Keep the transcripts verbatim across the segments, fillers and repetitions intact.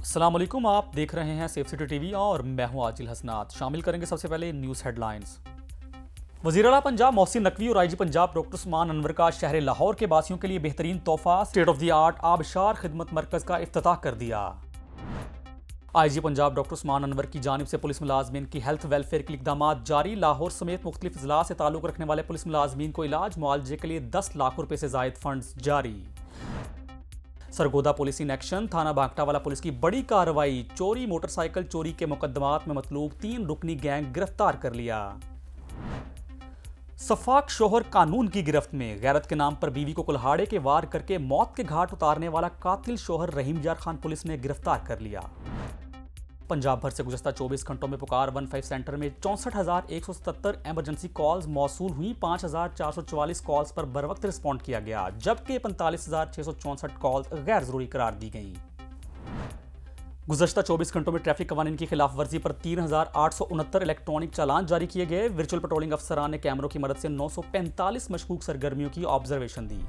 अस्सलाम वालेकुम, आप देख रहे हैं सेफ सिटी टीवी और मैं हूं आजिल हसनात। शामिल करेंगे सबसे पहले न्यूज़ हेडलाइंस। वज़ीर आला पंजाब मोहसिन नकवी और आईजी पंजाब डॉक्टर उस्मान अनवर का शहर लाहौर के वासियों के लिए बेहतरीन तोहफा स्टेट ऑफ द आर्ट आबशार खिदमत मरकज का इफ्तिताह कर दिया। आईजी पंजाब डॉक्टर उस्मान अनवर की जानिब से पुलिस मुलाजमीन की हेल्थ वेलफेयर के इकदाम जारी। लाहौर समेत मुख्तलिफ अजला से ताल्लुक रखने वाले पुलिस मुलाजमीन को इलाज मुआवजे के लिए दस लाख रुपए से जायद फंड जारी। सरगोदा पुलिस इन एक्शन, थाना भागटावाला पुलिस की बड़ी कार्रवाई। चोरी मोटरसाइकिल चोरी के मुकदमात में मतलूब तीन रुकनी गैंग गिरफ्तार कर लिया। सफाक शोहर कानून की गिरफ्त में। गैरत के नाम पर बीवी को कुल्हाड़े के वार करके मौत के घाट उतारने वाला कातिल शोहर रहीम यार खान पुलिस ने गिरफ्तार कर लिया। पंजाब भर से गुज़श्ता चौबीस घंटों में पुकार वन फाइव सेंटर में चौंसठ हजार एक सौ सतहत्तर एमरजेंसी कॉल्स मौसूल हुई। पाँच हजार चार सौ चौवालीस कॉल्स पर बर वक्त रिस्पॉन्ड किया गया, जबकि पैंतालीस हजार छः सौ चौंसठ कॉल्स गैर जरूरी करार दी गई। गुज़श्ता चौबीस घंटों में ट्रैफिक कवानीन की खिलाफ वर्जी पर तीन हजार आठ सौ उनहत्तर इलेक्ट्रॉनिक चालान जारी किए गए। वर्चुअल पेट्रोलिंग अफसरान ने कैमरों की मदद से नौ सौ पैंतालीस मशकूक सरगर्मियों की ऑब्जर्वेशन दी।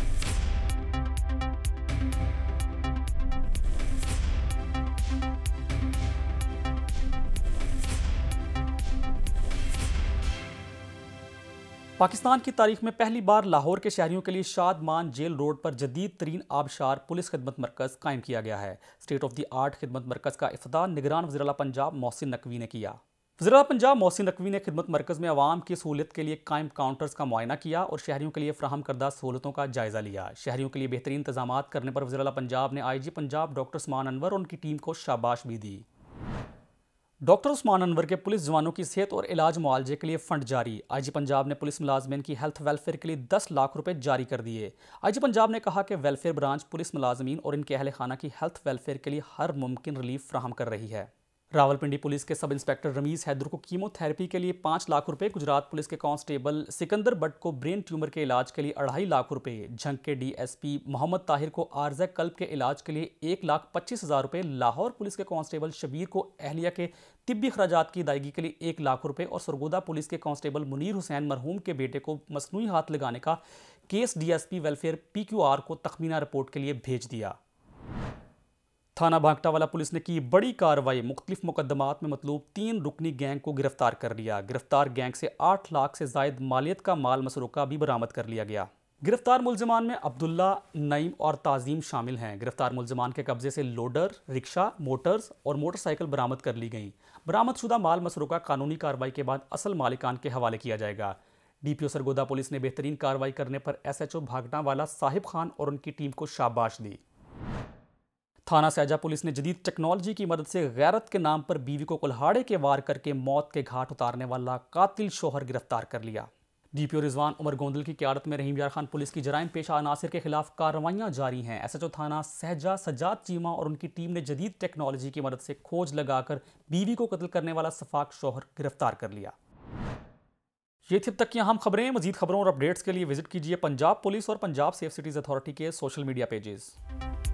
पाकिस्तान की तारीख में पहली बार लाहौर के शहरियों के लिए शादमान जेल रोड पर जदीद तरीन आबशार पुलिस खिदमत मरकज कायम किया गया है। स्टेट ऑफ द आर्ट खिदमत मरकज का इफ्तिताह निगरान वज़ीर आला पंजाब मोहसिन नकवी ने किया। वज़ीर आला पंजाब मोहसिन नकवी ने खिदमत मरकज में आवाम की सहूलियत के लिए कायम काउंटर्स का मुआयना किया और शहरियों के लिए फ्राहम करदा सहूलतों का जायजा लिया। शहरियों के लिए बेहतरीन इंतजाम करने पर वज़ीर आला पंजाब ने I G Punjab doctor Usman Anwar और उनकी टीम को शाबाश भी दी। डॉक्टर उस्मान अनवर के पुलिस जवानों की सेहत और इलाज मुआवजे के लिए फंड जारी। आईजी पंजाब ने पुलिस मुलाजमीन की हेल्थ वेलफेयर के लिए दस लाख रुपए जारी कर दिए। आईजी पंजाब ने कहा कि वेलफेयर ब्रांच पुलिस मुलाजमीन और इनके अहल खाना की हेल्थ वेलफेयर के लिए हर मुमकिन रिलीफ फ्राहम कर रही है। रावलपिंडी पुलिस के सब इंस्पेक्टर रमीज हैदर को कीमोथेरेपी के लिए पाँच लाख रुपए, गुजरात पुलिस के कांस्टेबल सिकंदर बट को ब्रेन ट्यूमर के इलाज के लिए अढ़ाई लाख रुपए, झंग के डीएसपी मोहम्मद ताहिर को आर्जा कल्ब के इलाज के लिए एक लाख पच्चीस हजार रुपए, लाहौर पुलिस के कांस्टेबल शबीर को अहलिया के तिब्बी खराजात की अदायगी के लिए एक लाख रुपए और सरगोदा पुलिस के कांस्टेबल मुनीर हुसैन मरहूम के बेटे को मसनूई हाथ लगाने का केस डीएसपी वेलफेयर पीक्यूआर को तखमीना रिपोर्ट के लिए भेज दिया। थाना भागटावाला पुलिस ने की बड़ी कार्रवाई। मुख्तलिफ मुकदमात में मतलूब तीन रुकनी गैंग को गिरफ्तार कर लिया। गिरफ्तार गैंग से आठ लाख से जायद मालियत का माल मसरूका भी बरामद कर लिया गया। गिरफ्तार मुलजमान में अब्दुल्ला, नईम और ताजीम शामिल हैं। गिरफ्तार मुलजमान के कब्जे से लोडर, रिक्शा, मोटर्स और मोटरसाइकिल बरामद कर ली गई। बरामदशुदा माल मसरूका कानूनी कार्रवाई के बाद असल मालिकान के हवाले किया जाएगा। डीपीओ सरगोदा पुलिस ने बेहतरीन कार्रवाई करने पर एसएचओ भागटावाला साहिब खान और उनकी टीम को शाबाश दी। थाना सैजा पुलिस ने जदीद टेक्नोलॉजी की मदद से गैरत के नाम पर बीवी को कुल्हाड़े के वार करके मौत के घाट उतारने वाला कातिल शोहर गिरफ्तार कर लिया। डीपीओ रिजवान उमर गोंदल की क़यादत में रहीम यार खान पुलिस की जराइम पेशा अनासर के खिलाफ कार्रवाइयां जारी हैं। एसएचओ थाना सहजा सजाद चीमा और उनकी टीम ने जदीद टेक्नोलॉजी की मदद से खोज लगाकर बीवी को कत्ल करने वाला सफाक शोहर गिरफ्तार कर लिया। ये थी अब तक की अहम खबरें। मजीद खबरों और अपडेट्स के लिए विजिट कीजिए पंजाब पुलिस और पंजाब सेफ सिटीज़ अथॉरिटी के सोशल मीडिया पेजेस।